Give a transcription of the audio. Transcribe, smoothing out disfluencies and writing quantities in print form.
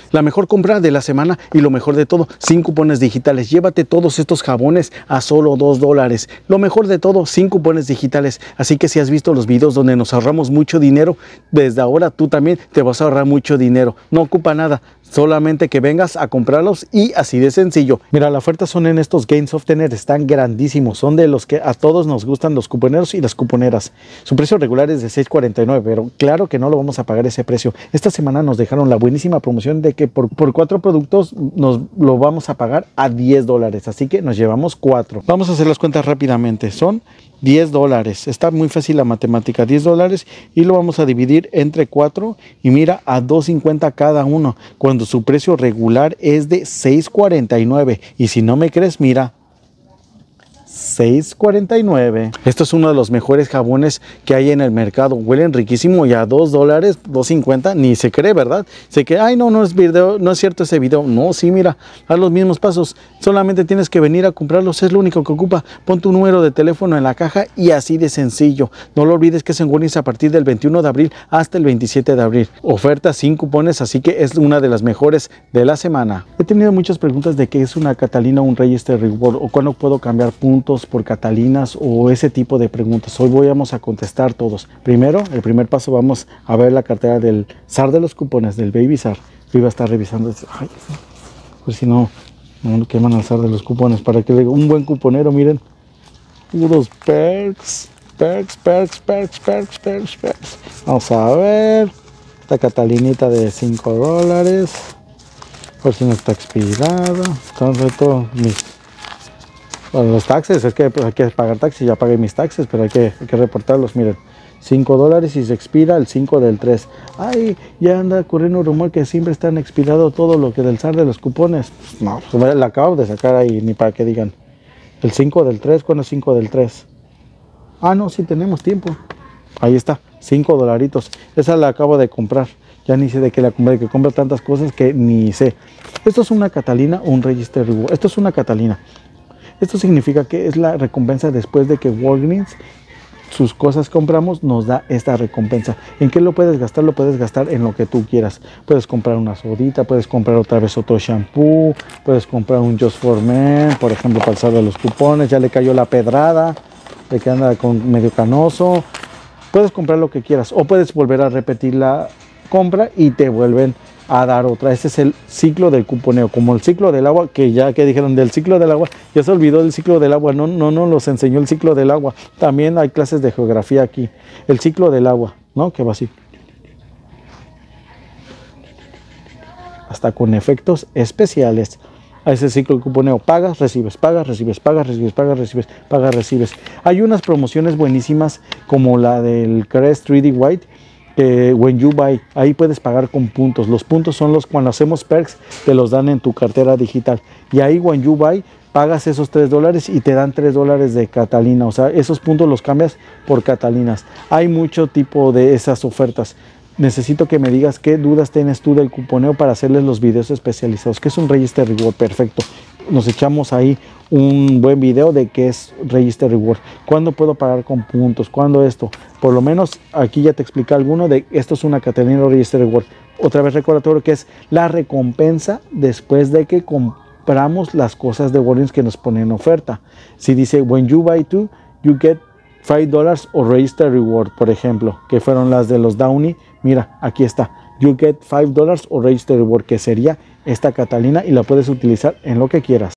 La mejor compra de la semana y lo mejor de todo, sin cupones digitales. Llévate todos estos jabones a solo $2. Lo mejor de todo, sin cupones digitales. Así que si has visto los videos donde nos ahorramos mucho dinero, desde ahora tú también te vas a ahorrar mucho dinero. No ocupa nada, solamente que vengas a comprarlos y así de sencillo. Mira, la oferta son en estos Game Softener, están grandísimos. Son de los que a todos nos gustan los cuponeros y las cuponeras. Su precio regular es de $6.49, pero claro que no lo vamos a pagar ese precio. Esta semana nos dejaron la buenísima promoción de que por 4 productos nos lo vamos a pagar a $10, así que nos llevamos 4. Vamos a hacer las cuentas rápidamente, son $10, está muy fácil la matemática, $10 y lo vamos a dividir entre 4 y mira a $2.50 cada uno, cuando su precio regular es de $6.49 y si no me crees mira, $6.49. Esto es uno de los mejores jabones que hay en el mercado. Huelen riquísimo y a $2, $2.50, ni se cree, ¿verdad? Se cree, ay, no es video, no es cierto ese video. No, sí, mira, haz los mismos pasos. Solamente tienes que venir a comprarlos, es lo único que ocupa. Pon tu número de teléfono en la caja y así de sencillo. No lo olvides que es en Walgreens a partir del 21 de abril hasta el 27 de abril. Oferta sin cupones, así que es una de las mejores de la semana. He tenido muchas preguntas de qué es una Catalina o un Register Reward o cuándo puedo cambiar puntos por Catalinas o ese tipo de preguntas. Hoy vamos a contestar todos. Primero, el primer paso, vamos a ver la cartera del zar de los cupones, del Baby Zar. Yo iba a estar revisando, ay, pues si no queman al zar de los cupones, para que un buen cuponero, miren, puros perks. Vamos a ver, esta Catalinita de $5, por si no está expirada. Entonces todos bueno, los taxes, es que pues, hay que pagar taxes, ya pagué mis taxes, pero hay que reportarlos, miren, $5 y se expira el 5 del 3. Ay, ya anda corriendo un rumor que siempre están expirado todo lo que del zar de los cupones. Pues, no, pues, la acabo de sacar ahí, ni para que digan. El 5 del 3, ¿cuándo es 5 del 3? Ah, no, sí tenemos tiempo. Ahí está, $5. Esa la acabo de comprar. Ya ni sé de qué la compré, que compra tantas cosas que ni sé. Esto es una Catalina o un Register Reward. Esto es una Catalina. Esto significa que es la recompensa después de que Walgreens, sus cosas compramos, nos da esta recompensa. ¿En qué lo puedes gastar? Lo puedes gastar en lo que tú quieras. Puedes comprar una sodita, puedes comprar otra vez otro shampoo, puedes comprar un Just for Men, por ejemplo, para el zar de los cupones. Ya le cayó la pedrada, de que anda con medio canoso. Puedes comprar lo que quieras o puedes volver a repetir la compra y te vuelven a dar otra. Ese es el ciclo del cuponeo, como el ciclo del agua, que ya que dijeron del ciclo del agua, ya se olvidó del ciclo del agua, no los enseñó el ciclo del agua. También hay clases de geografía aquí. El ciclo del agua, ¿no? Que va así. Hasta con efectos especiales. A ese ciclo de cuponeo, pagas, recibes, pagas, recibes, pagas, recibes, pagas, recibes, pagas, recibes. Hay unas promociones buenísimas como la del Crest 3D White, When You Buy, ahí puedes pagar con puntos. Los puntos son los cuando hacemos perks, te los dan en tu cartera digital. Y ahí When You Buy, pagas esos $3 y te dan $3 de Catalina. O sea, esos puntos los cambias por Catalinas. Hay mucho tipo de esas ofertas. Necesito que me digas qué dudas tienes tú del cuponeo para hacerles los videos especializados. ¿Qué es un Register Reward? Perfecto. Nos echamos ahí un buen video de qué es Register Reward. ¿Cuándo puedo pagar con puntos? ¿Cuándo esto? Por lo menos aquí ya te expliqué alguno de esto es una Catalina Register Reward. Otra vez recordatorio que es la recompensa después de que compramos las cosas de Walgreens que nos ponen en oferta. Si dice when you buy two, you get $5 o Register Reward, por ejemplo, que fueron las de los Downy. Mira, aquí está. You get $5 o Register Reward, que sería esta Catalina y la puedes utilizar en lo que quieras.